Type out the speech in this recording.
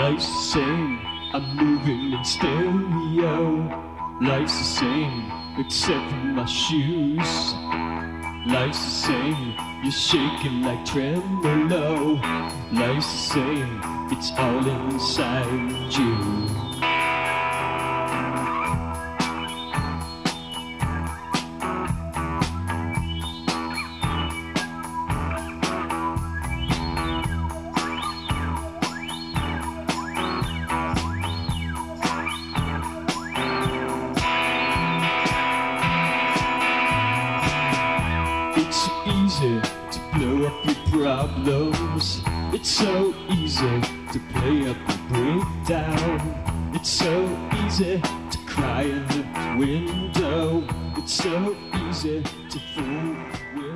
Life's the same, I'm moving in stereo. Life's the same, except for my shoes. Life's the same, you're shaking like tremolo. Life's the same, it's all inside you. It's easy to blow up your problems. It's so easy to play up the breakdown. It's so easy to cry in the window. It's so easy to fool with